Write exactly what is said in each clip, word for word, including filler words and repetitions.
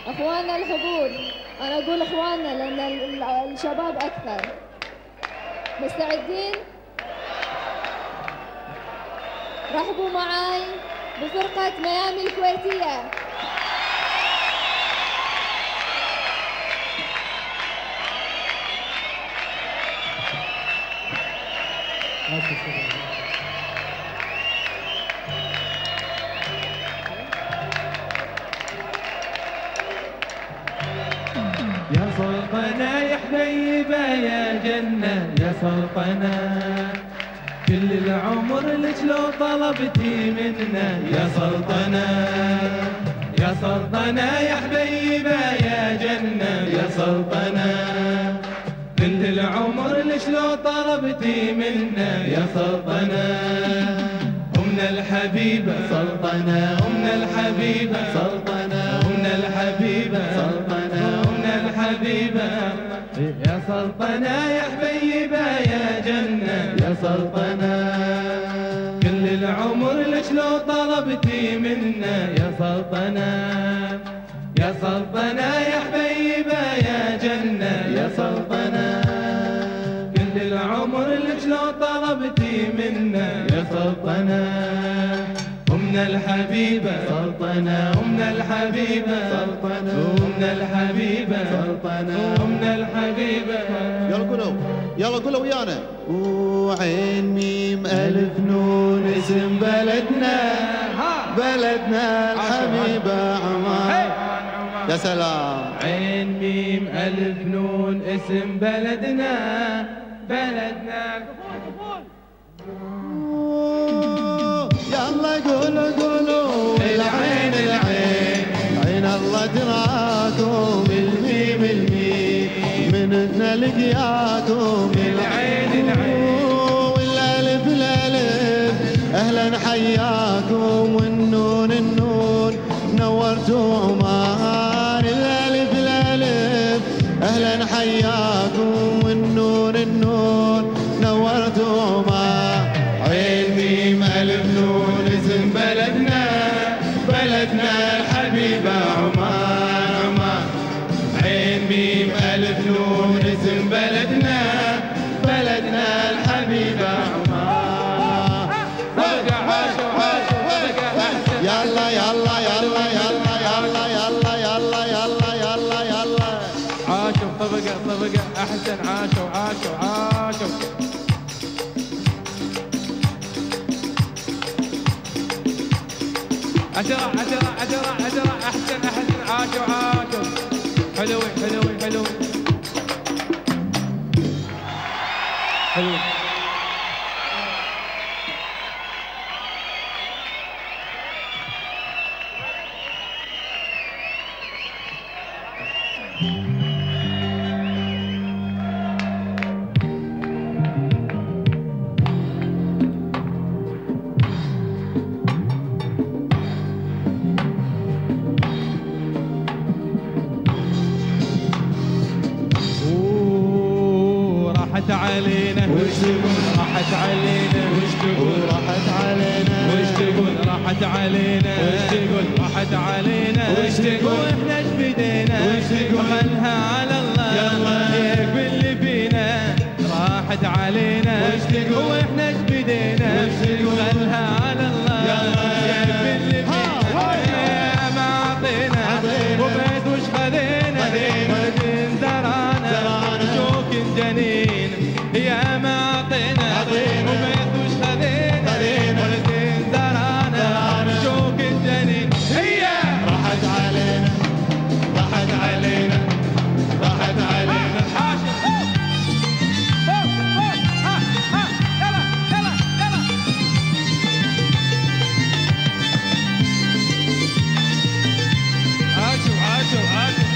اخواننا الحضور، انا اقول اخواننا لان الشباب اكثر. مستعدين؟ رحبوا معاي بفرقة ميامي الكويتية. يا سلطنة يا حبيبة يا جنة يا سلطنة، كل العمر لك لو طلبتي منا يا سلطنة. يا سلطنة يا حبيبة يا جنة يا سلطنة، كل العمر لك لو طلبتي منا يا سلطنة. أمنا الحبيبة سلطنة، أمنا الحبيبة سلطنة، أمنا الحبيبة سلطنة، أمنا الحبيبة يا سلطنة يا حبيبة يا جنة يا سلطنة، كل العمر لك لو طلبتي منا يا سلطنة. يا سلطنة يا حبيبة يا جنة يا سلطنة، كل العمر لك لو طلبتي منا يا سلطنة. أمنا الحبيبة سلطنة، أمنا الحبيبة سلطنة، أمنا الحبيبة سلطنة، أمنا الحبيبة. يلا قولوا يلا قولوا ويانا. وعين ميم ألف نون اسم بلدنا، بلدنا الحبيبة عمان. يا سلام. عين ميم ألف نون اسم بلدنا، بلدنا. يلا قولوا قولوا العين العين، عين الله تراكم، الميم الميم مننا لقياكم. العين العين والالف الالف اهلا حياكم، والنون النون نورتوا عمان. الالف الالف اهلا حياكم، والنون النون نورتوا عمان. عين ميم ألف نون اسم بلدنا، بلدنا الحبيبة عمان عمان. عين ميم ألف نون اسم بلدنا، بلدنا الحبيبة عمان. يلا يلا يلا يلا يلا يلا يلا يلا يلا يلا. عاشوا طبقة طبقة أحسن، عاشوا عاشوا عاشوا. عشرة عشرة عشرة عشرة أحسن أحسن، عاشوا عاشوا. حلوين حلوين حلوين حلوين. راحت علينا وش تقول، راحت علينا وش تقول، راحت علينا وش تقول، راحت علينا وش تقول، راحت علينا وش تقول. واحنا ايش بدينا وش تقول، خلها على الله يلا يكفي اللي فينا. راحت علينا وش تقول، واحنا ايش بدينا وش تقول، خلها على الله يلا يكفي اللي فينا. يا ما عطينا وبيت وش خذينا، ولد زرانا شوك جنين. يا ما عطينا وبيت وش خذينا، ولدين زرانا شوك الجنين. هي راحت علينا راحت علينا راحت علينا. حاشر فوق فوق ها ها يلا يلا يلا. عاشوا عاشوا عاشوا.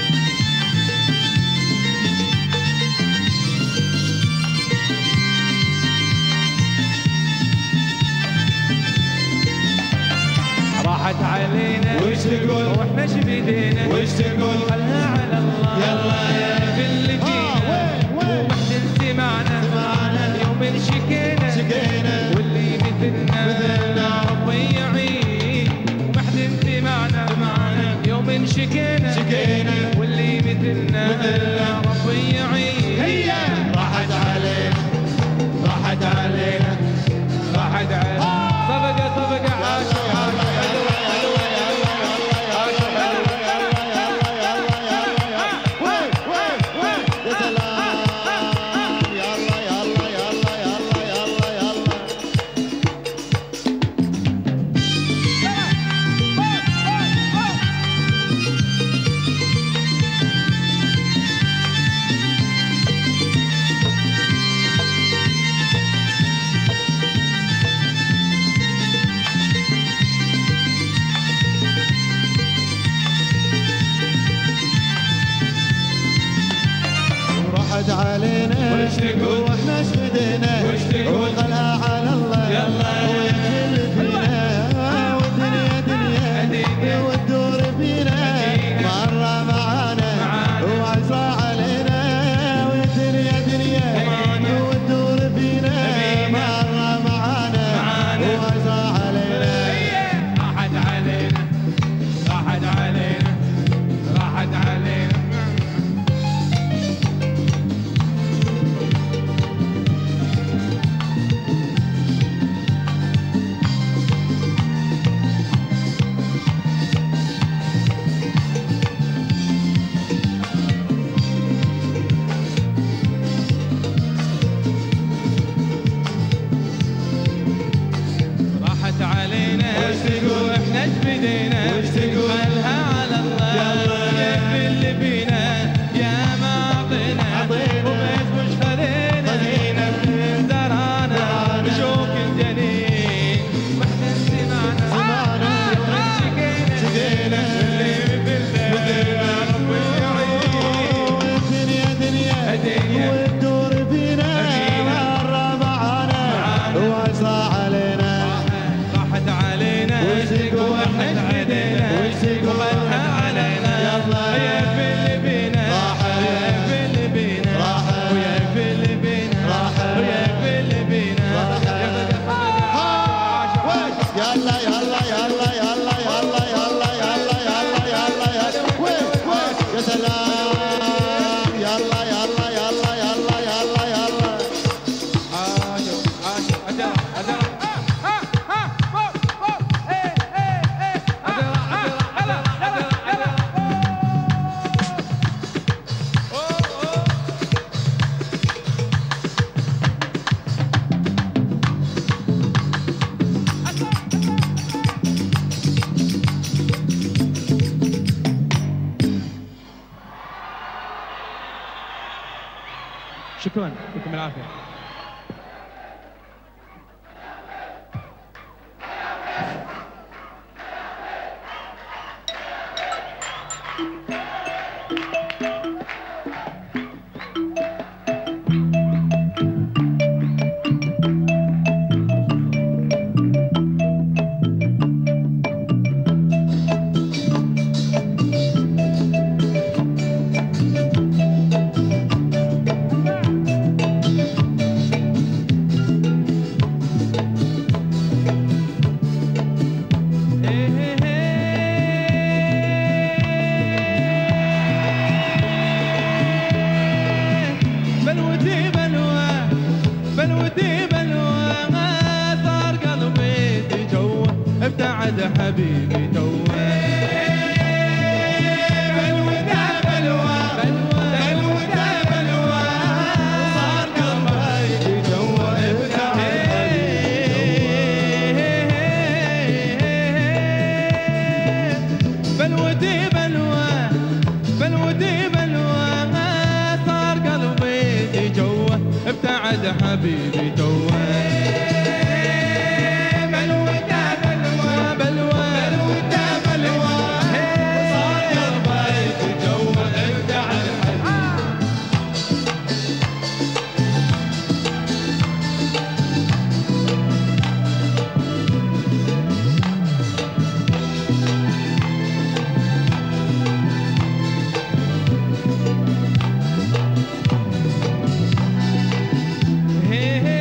راحت علينا وش تقول، واحنا ايش بيدينا وش تقول، خلها على الله يلا في اللي فينا. وبعدين سمعنا سمعنا يوم شكينا شكينا، واللي مثلنا مثلنا ربي يعين. وبعدين سمعنا سمعنا يوم وشكينا شكينا واللي مثلنا مثلنا ربي يعين. هي راحت علينا راحت علينا راحت علينا صفقة صفقة عاشوا علينا واحنا شفدينا وخلها على الله ويكفل فينا والدنيا دنيا والدور فينا مرة معانا وعزى علينا والدنيا دنيا والدور فينا مرة معانا وعزى علينا. راحت علينا راحت علينا راحت علينا شكرا يعطيكم العافيه. ابتعد حبيبي توه بلوى بلوى بلوى بلوى صار قلبي توه ابتعد بلوتي بلوى بلوتي بلوى صار قلبي توه ابتعد حبيبي توه hey, hey.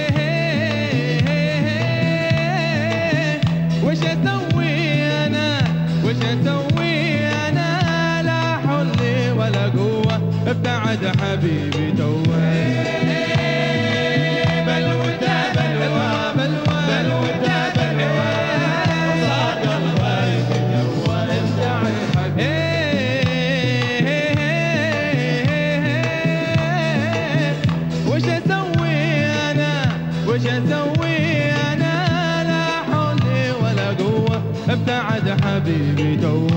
حبيبي توه. بلوته بلوى بلوى بلوته بلوى صار قلبي توه ابدع الحبيب. وش اسوي انا وش اسوي انا لا حول ولا قوه ابتعد حبيبي توه.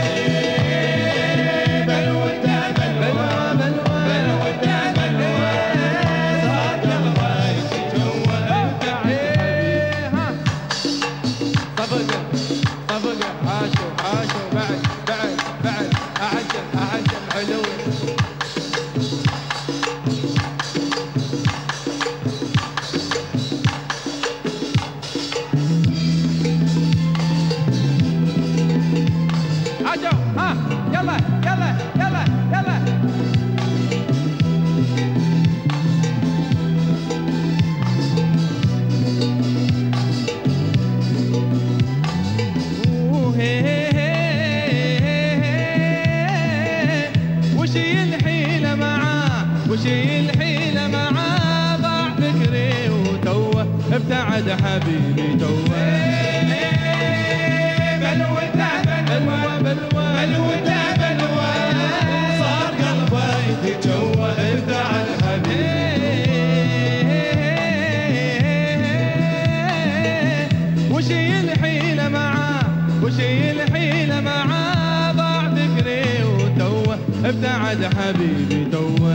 وشي الحيلة معاه ضاع فكري وتوه ابتعد حبيبي توه. بلوته بلوى بلوى بلوته بلوى صار قلبي يتجوه ابتعد حبيبي. وشي الحيلة معاه وشي الحيلة معاه ضاع فكري وتوه ابتعد حبيبي توه.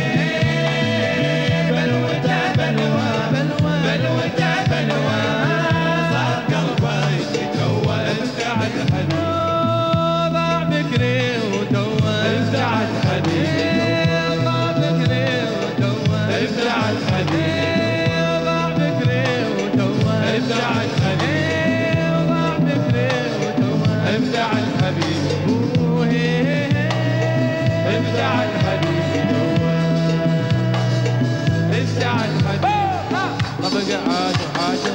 بلوته بلوى بلوى بلوته بلوى صار قلبي يتجوه ابتعد حبيبي. ضاع فكري وتوه ابتعد حبيبي. ضاع فكري وتوه ابتعد حبيبي. ضاع فكري وتوه ابتعد حبيبي. ضاع فكري وتوه ابتعد حبيبي. ابتعد حبيبي توه ابتعد حبيبي. طبق عاشو عاشو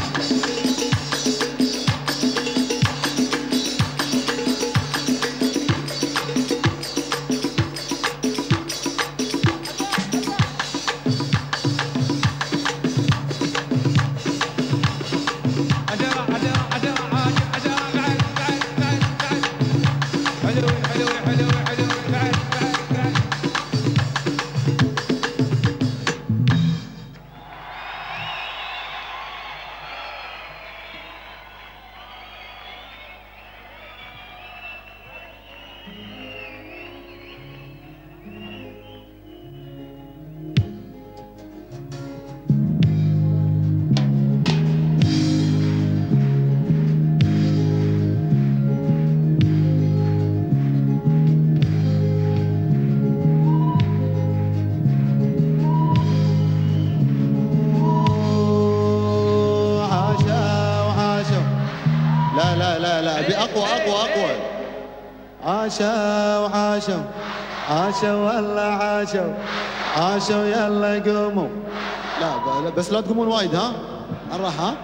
أقوى أقوى أقوى. عاشوا عاشوا عاشوا والله عاشوا عاشوا يلا قوموا. لا بس لا تقومون وايد ها الراحة ها.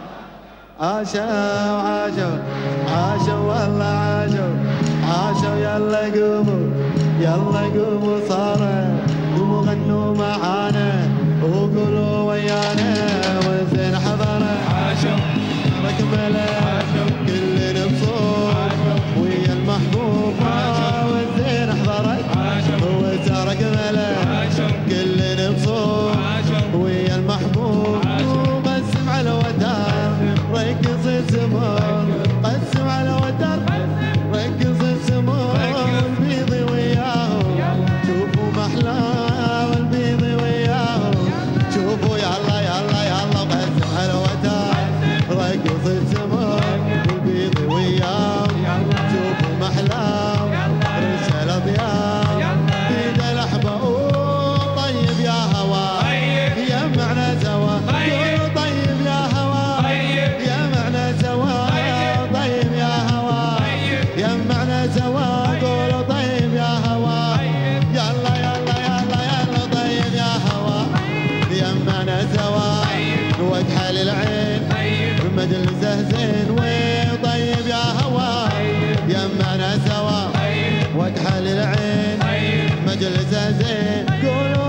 عاشوا عاشوا عاشوا والله عاشوا عاشوا يلا قوموا يلا قوموا صاروا قوموا غنوا معانا وقولوا ويانا والزين حضره. عاشوا ركمله كلنا بصوت ويا المحبوب والزين حضرت وترك مله كلنا بصوت ويا المحبوب. قسم على ودار ركز الزمر قسم على ودار ركز الزمر البيضي وياهم شوفوا محلاه والبيضي وياهم شوفوا يلا يلا يلا قسم على ودار ركز الزمر والبيضي وياهم شوفوا محلاه رسل ابيض بيد الاحبه طيب يا هوا يجمعنا سوا قولوا طيب يا هوا يجمعنا سوا طيب يا هوا يجمعنا سوا قولوا طيب يا هوا يلا يلا يلا يلا طيب يا هوا يجمعنا سوا واكحل العين المجلسه زين وطيب يا هوا يجمعنا سوا واكحل العين مجلسه زين قولوا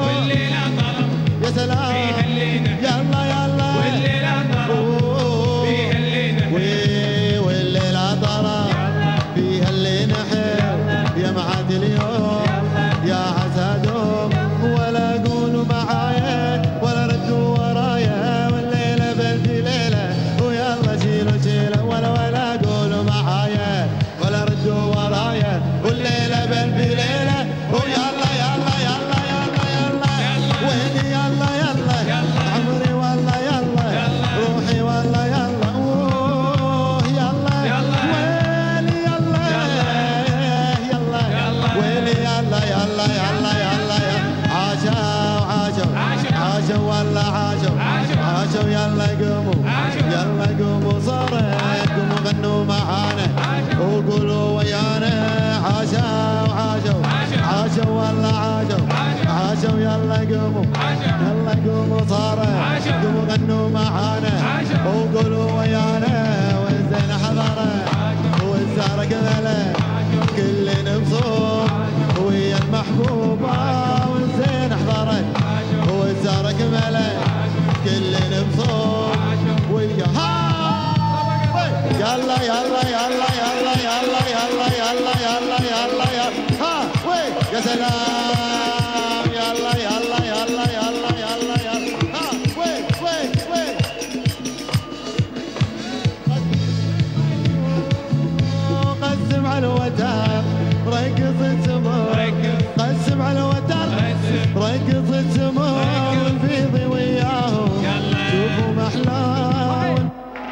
هلا كلنا بصوت ويا ها يلا يلا يلا يلا يلا يلا يلا يلا يلا يلا ها وي يا سلام يلا يلا يلا يلا يلا يلا ها وي وي وي قسم على الوتر رقص السمور قسم على الوتر رقص السمور والفيض وياهم شوفوا محلاهم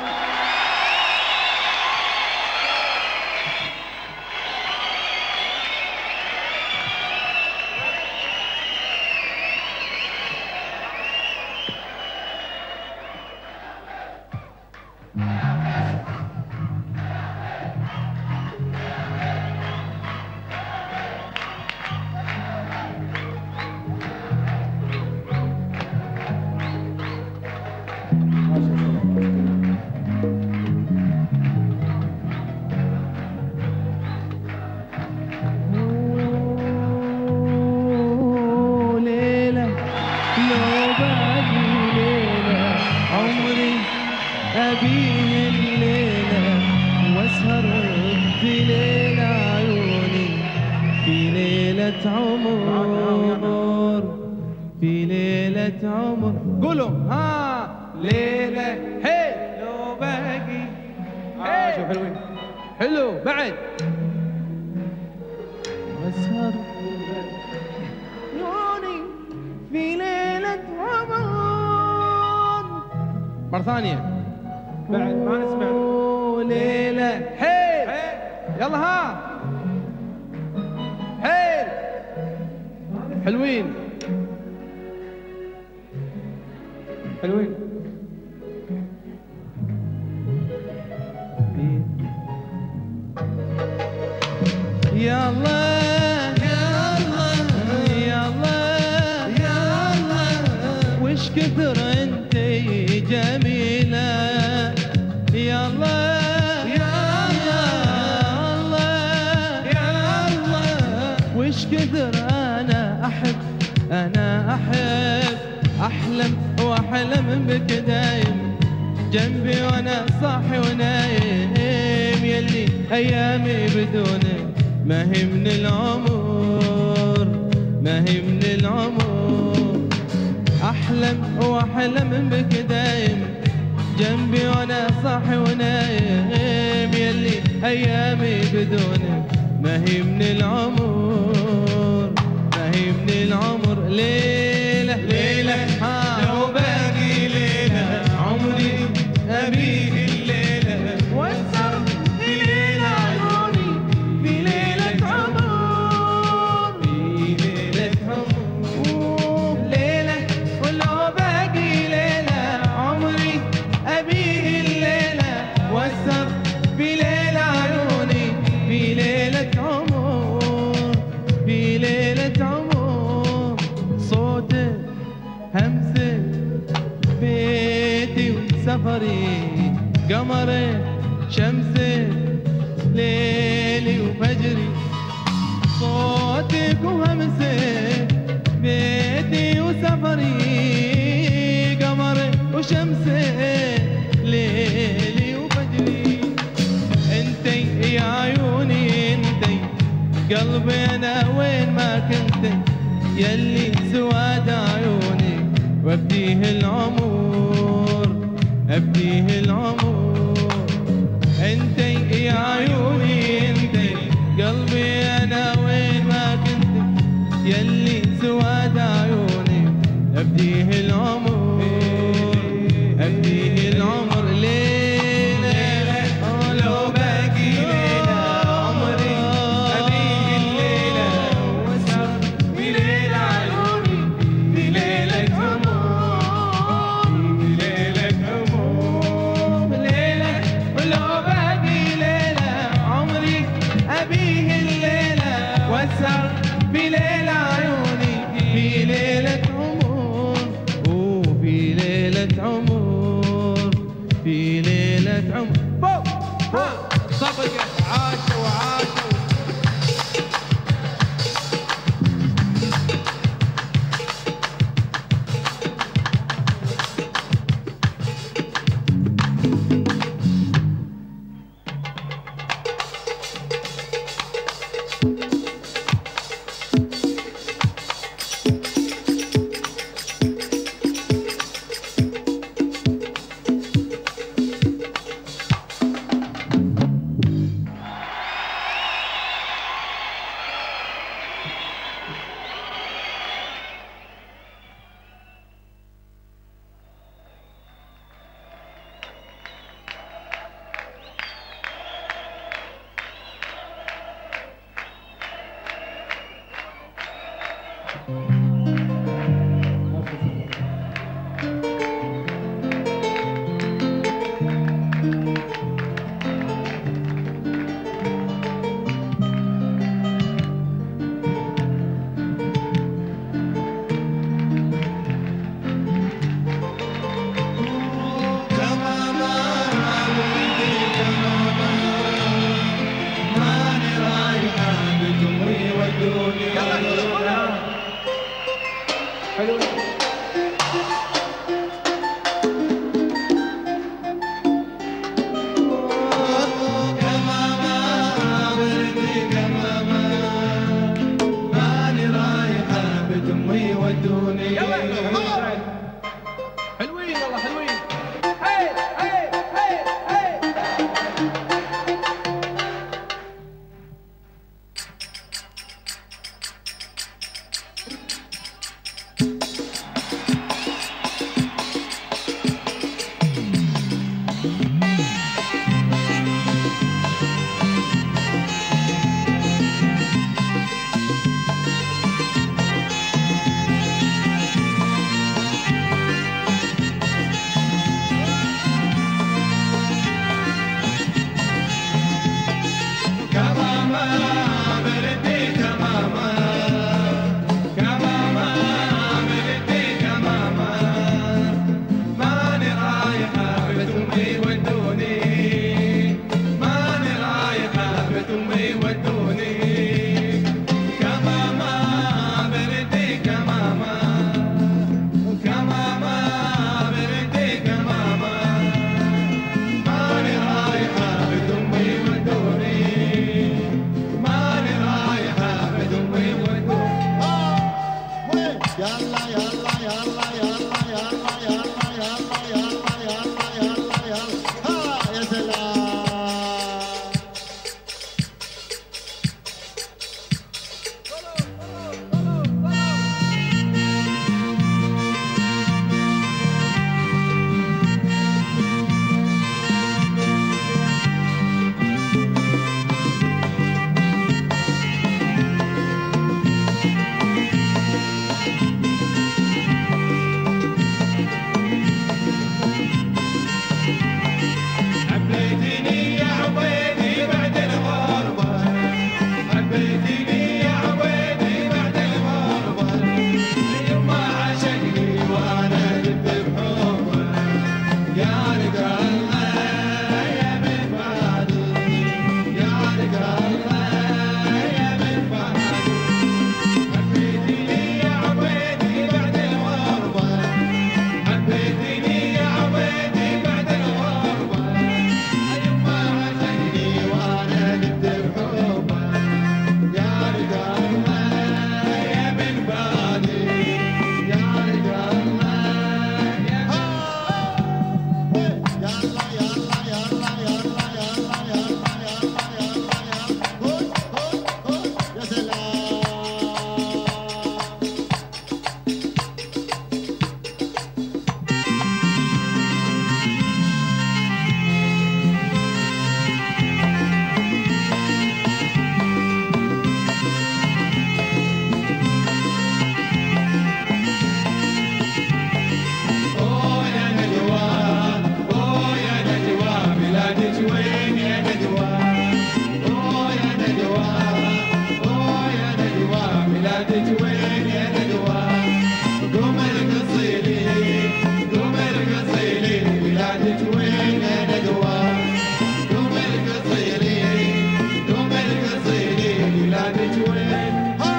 أبيه الليلة واسهر في ليلة عيوني في ليلة عمر في ليلة عمر قولوا ها ليلة هي لو باقي آه شو حلوين حلو بعد واسهر عيوني في ليلة عمر مرة ثانية بعد ما نسمع ليلة حيل يلا ها حيل حلوين حلوين يلا يلا يلا يلا وش كثر انت جميلة يلا يا الله يا الله وش كثر انا احب انا احب احلم واحلم بك دايم جنبي وانا صاحي ونايم يلي ايامي بدونك ما هي من العمر ما هي من العمر احلم واحلم بك دايم جنبي وانا صاحي ونايم يلي ايامي بدونك ما هي من العمر ما هي من العمر ليله ليله لو باقي ليله عمري ابيه الليله واسهر في ليله عيوني في ليله عمر في ليله عمر ليله ولو باقي ليله عمري أبيه الليلة واسهر في ليلة عيوني في ليلة عمر في ليلة عمر صوتك همسك بيتي وسفري قمري شمسي ليلي وفجري صوتك وهمسك بيتي وسفري قمري وشمسي ليلي وفجري انتي يا عيوني انتي قلبي انا وين ما كنتي يلي سواد عيوني وابديه العمر ابديه العمر انتي يا عيوني انتي قلبي انا وين ما كنتي يلي سواد عيوني ابديه العمر أبديه العمر ليلة لو باقي ليلة عمري أبيه الليلة واسهر في ليلة عيوني في ليلة عمر في ليلة عمر ليلة لو باقي ليلة عمري أبيه الليلة واسهر في ليلة عيوني في ليلة عمر وفي ليلة عمر في ليلة عمر فوق فوق صفقة عاشوا وعاشوا ميلادك وين يا ندوة اوه يا ندوة اوه يا ندوة ميلادك وين يا ندوة قوم ارقصي لي قوم ارقصي لي ميلادك وين يا ندوة قوم ارقصي لي قوم ارقصي لي ميلادك وين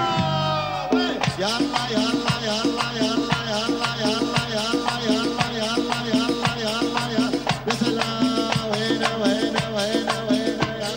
يلا يلا يلا يلا يلا يلا يلا يلا يلا يلا يلا يا سلام وين وين وين وين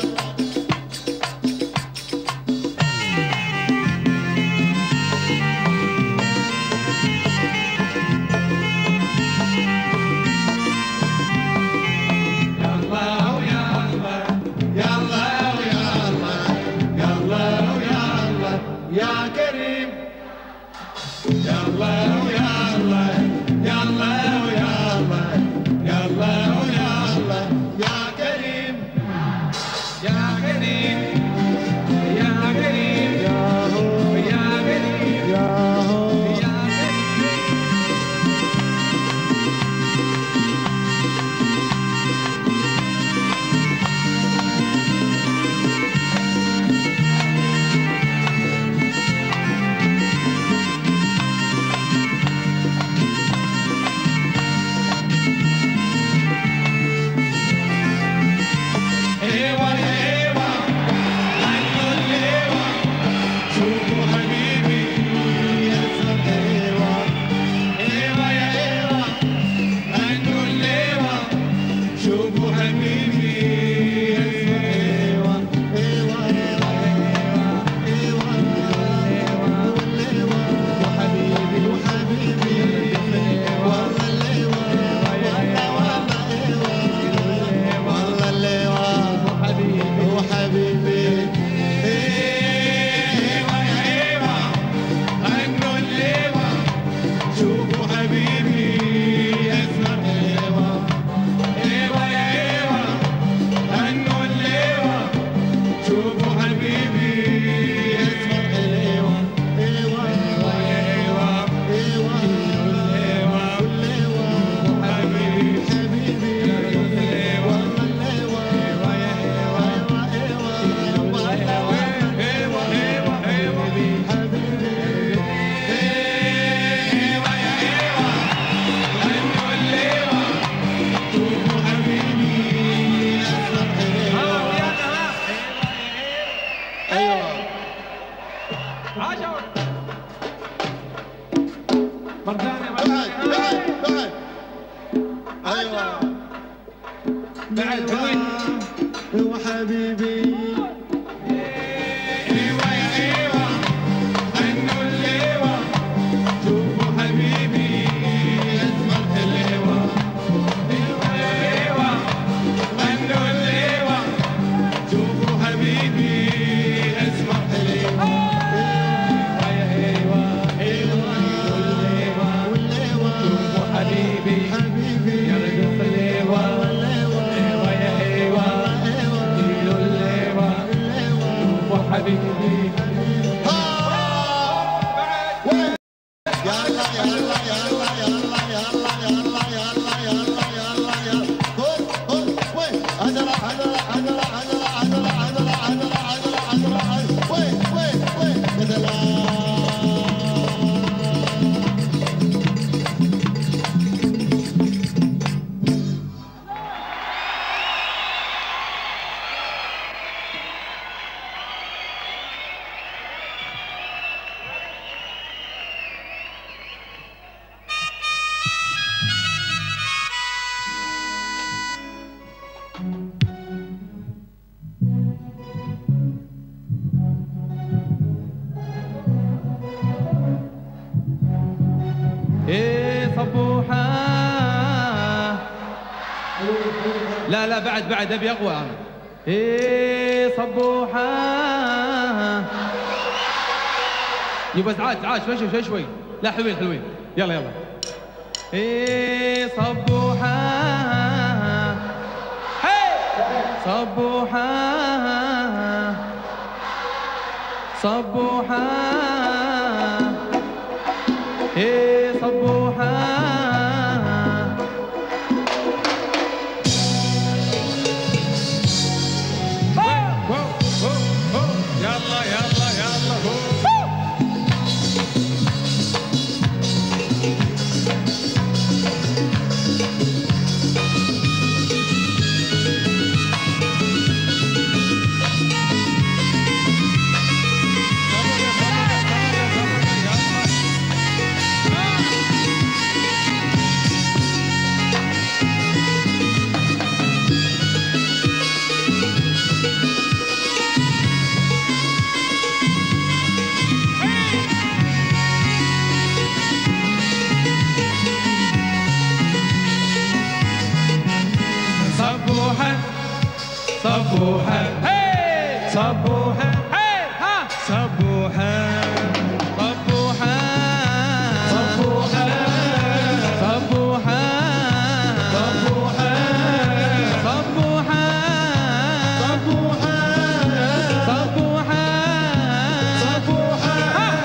لا لا بعد بعد ابي اقوى انا. ايه صبوحه يبقى ازعاج ازعاج شوي شوي شوي. لا حلوين حلوين يلا يلا. ايه صبوحه هي صبوحه صبوحه ايه صبوحه صبوحة صبوحة صبوحة صبوحة صبوحة صبوحة صبوحة صبوحة صبوحة صبوحة صبوحة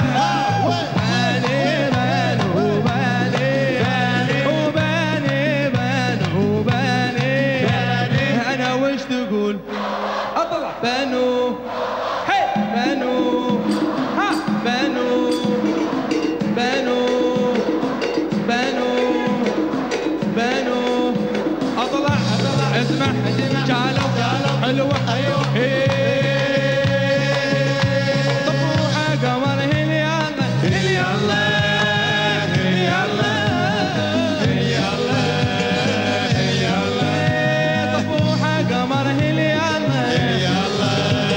بالي بان وبالي وبالي بان وبالي أنا وش تقول أطلع بانو بانو ها بانو بانو بانو بانو اطلع اطلع اسمع جالو حلوه ايوه طبوحه قمر هلي يلا هلي يلا هلي يلا هلي يلا هلي يلا طبوحه قمر هلي يلا هلي يلا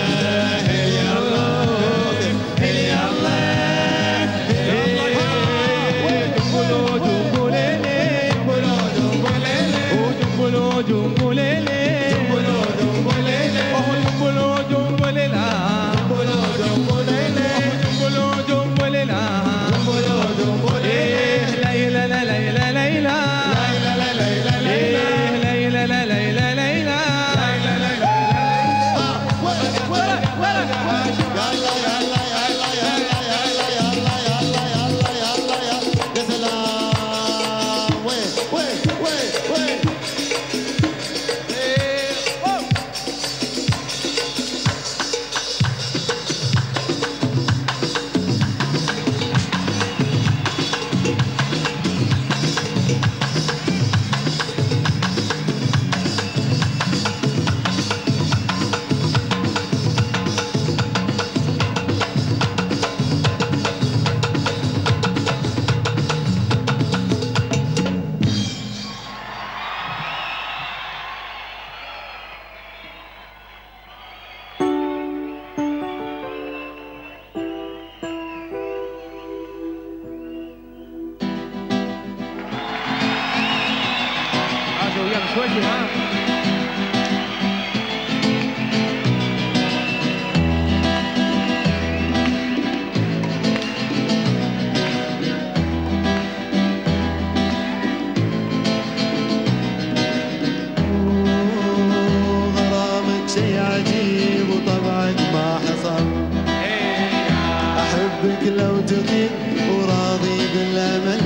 لو تغيب وراضي بالامل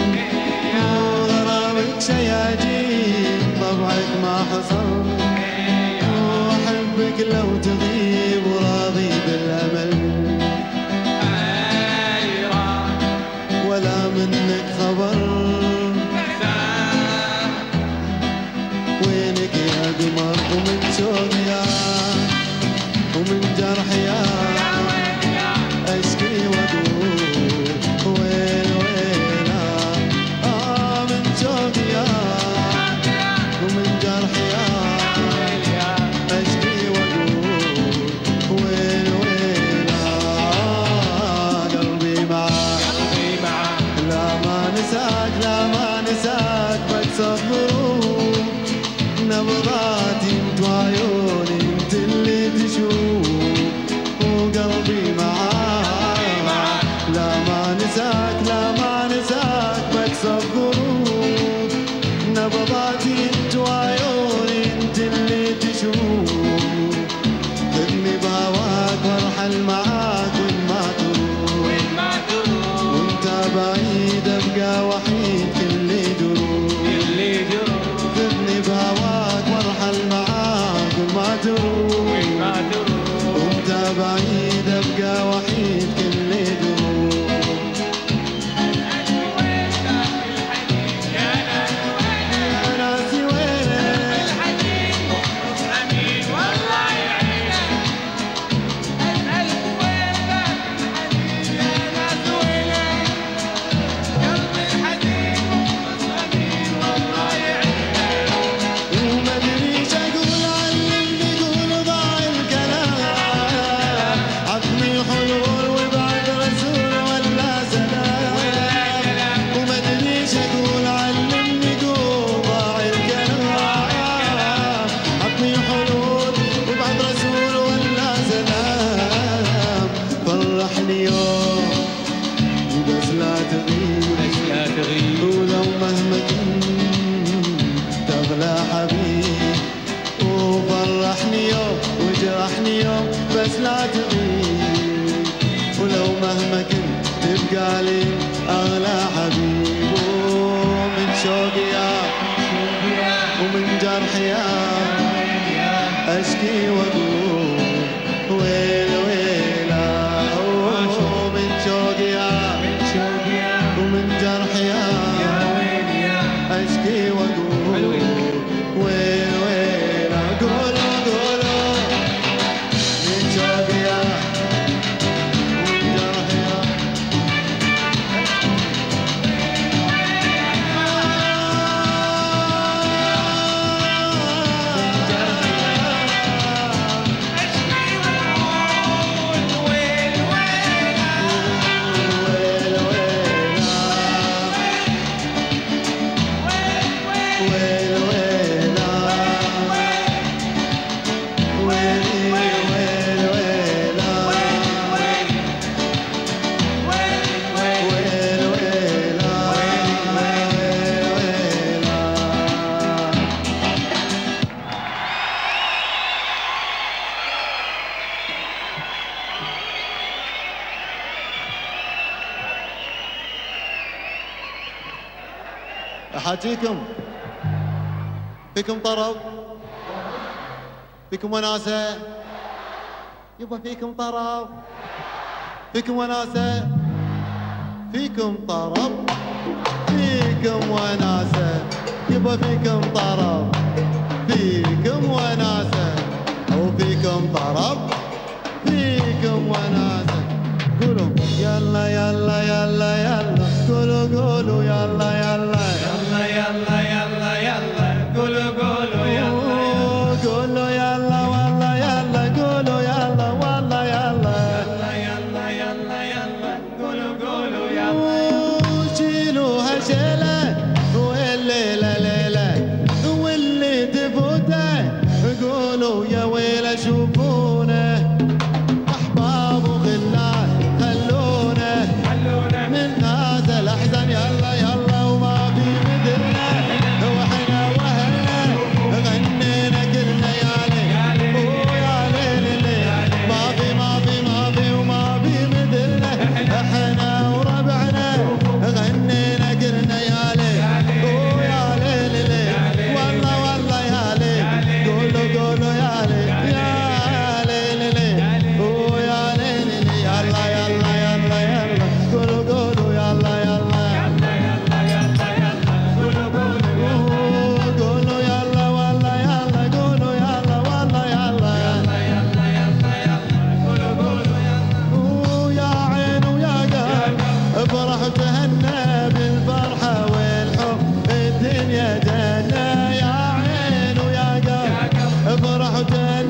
وغرامك شي عجيب طبعك ما حصل واحبك لو تغيب وراضي بالامل ولا منك خبر وينك يا قمر ومن شوق يا ومن جرح يا اشكي واقول وين وينا اه من شوق يا ومن جرح يا اشكي واقول وين وينا قلبي معاك قلبي معاك لا ما نساك لا ما نساك بكسر ظروف نبضاتي انت وعيوني انت اللي تشوف وقلبي معاك لا ما نساك لا ما نساك بكسر ظروف نبضاتي انت وعيوني انت اللي تشوف خذني بهواك وارحل معاك وين ما تروح وين ما تروح وانت بعيد ابقى وحيد كل دروب كل دروب خذني بهواك وارحل معاك وين ما تروح وين ما تروح وانت بعيد ابقى وحيد كل دروب يا ناسي وينك الحنين امين والله يعينك اسالك وينك الحنين يا ناس وينك قلبي الحنين امين والله يعينك وما ادريش اقول عن اللي يقول ضاع الكلام عطني حلوة فرحني يوم بس لا تغيب، ولو مهما كنت تبقى لي أغلى حبيب. ومن شوقي يا ومن جرحي يا أشكي وأقول ويل ويلا. ومن شوقي يا ومن جرحي يا أشكي وأقول ويل ويلا. قولوا قولوا من شوقي يا ومن جرحي يا أحاجيكم فيكم طرب، فيكم وناسة، يبا فيكم طرب، فيكم وناسة، فيكم طرب، فيكم وناسة، يبا فيكم طرب، فيكم وناسة، أو فيكم طرب، فيكم وناسة. قولوا يلا يلا يلا يلا، قولوا قولوا يلا يلا يلا يلا يلا يلا قولوا قولوا يلا قولوا يلا والله يلا قولوا يلا والله يلا يلا يلا يلا قولوا قولوا يلا. وشيلوها شيله والليله ليله واللي تفوته قولوا يا ويله شوفونه احباب وخلان خلونا خلونا من هذا الاحزان. يلا يلا وما في مثلنا واحنا واهلنا غنينا كلنا يا ليل ويا ليل الليل. ما في ما في ما في وما في مثلنا احنا وربعنا غنينا كلنا يا ليل ويا ليل الليل. والله والله يا ليل قولوا قولوا يا ليل يا ليل الليل ويا ليل الليل. يلا يلا يلا يلا قولوا قولوا يلا يلا قولوا يلا والله يلا قولوا يلا والله يلا ويا عين ويا قلب افرح وتهنى بالفرحة والحب الدنيا جنة. يا عين ويا قلب افرح وتهنى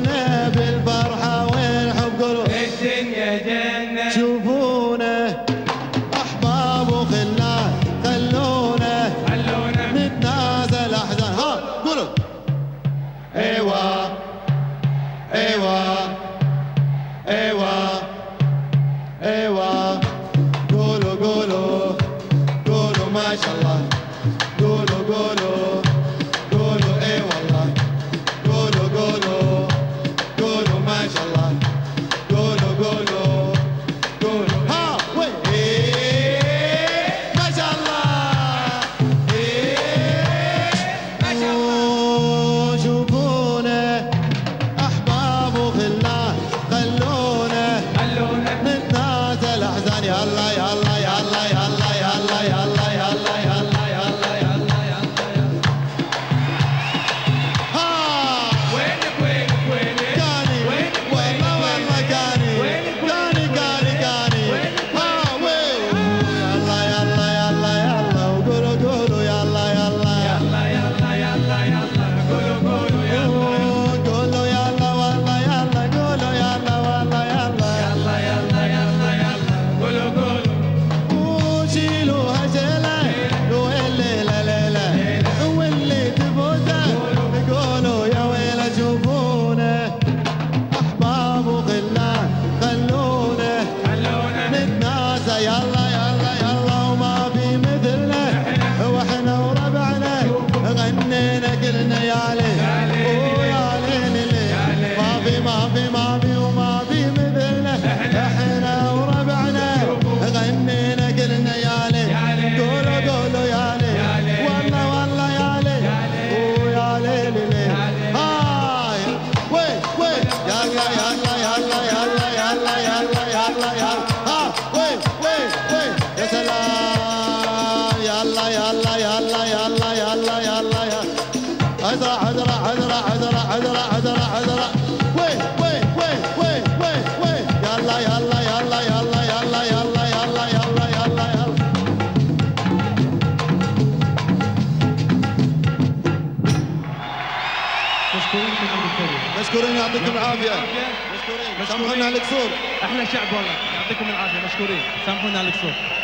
راحت راحت راحت وين وين وين وين وين وين يلا يلا يلا يلا يلا يلا يلا يلا يلا يلا مشكورين من عند الكريم. مشكورين يعطيكم العافيه. مشكورين سامحونا على القصور. احلى شعب والله، يعطيكم العافيه. مشكورين، سامحونا على القصور.